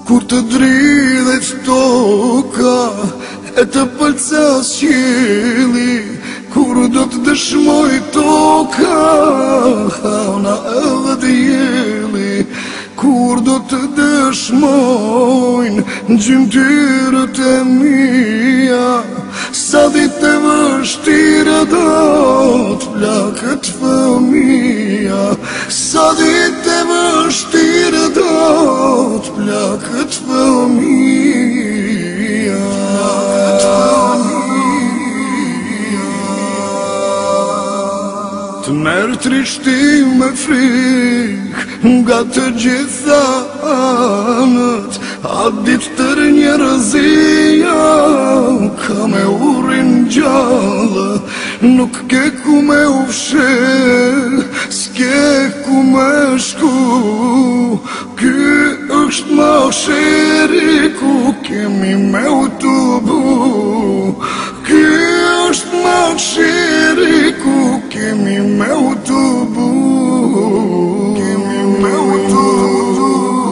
Kur të dridhet toka e të pëlqas qielli, kur do të dëshmoj toka hana edhe dielli, kur do të dëshmojnë gjymtyrët e mia, sa ditë e vështira do të plakët fëmia, sa ditë e vështira do të plakët fëmia. Të merë trishtim me frikë nga të gjitha anët, a ditë tërë njerëzia ka me urin gjallë, nuk ke ku me ufshe, s'ke ku me shku, ky është masheri ku kemi me utubu, ky është masheri ku kemi me utubu, kemi me utubu.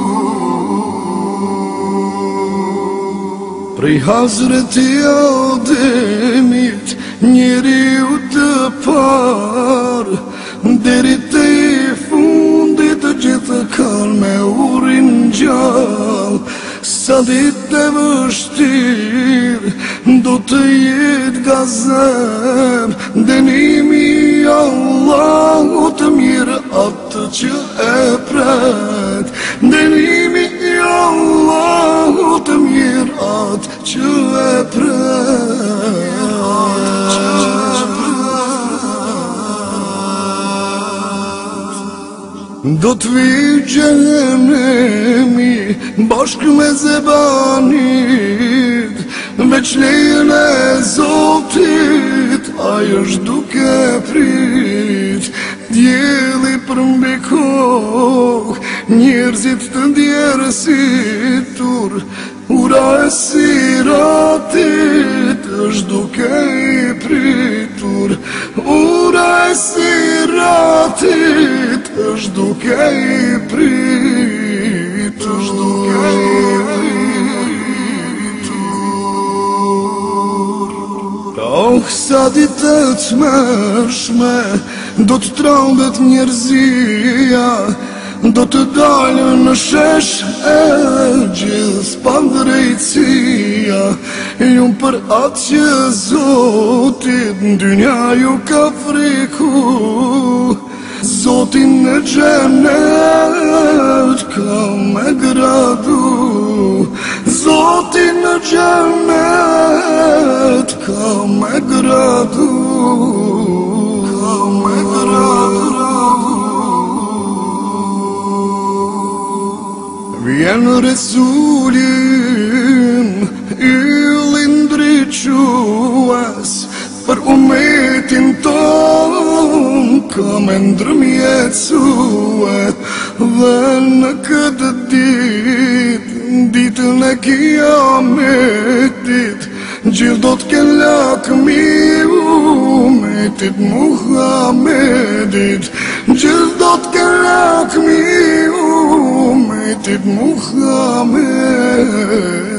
Prej Hazreti Ademit, njeriu të parë, deri te i fundit të gjithë kanë me urin gjallë, sa ditë e vështirë do të jetë gazem, dënimi Allahu të mirë atë që e pret, dënimi Allahu të mirë atë që e pret. Do të vijë xhenemi bashkë me zebanit, veç lejen e Zotit ai është duke prit, dielli përmbi kokë, njerëzit të ndjerësitur, ura e siratit është duke i pritur, ura e siratit është duke i pritur, është duke i pritur. Oh, sa ditë të mërshme do të trembet njerëzia, do të dalë në shesh e gjithë pa drejtësia, ju për atë që Zotit në dynja ju ka friku, Zotin në xhenet ka me gradu, Zotin në xhenet ka me gradu, ka me gradu. Vjen Resulin yllin ndriques, për umetin ton ka me ndërmjetësue, dhe në këtë ditën e kiametit, gjithë do të kenë lakmi umetit Muhamedit, gjithë do të kenë lakmi umetit Muhamedit.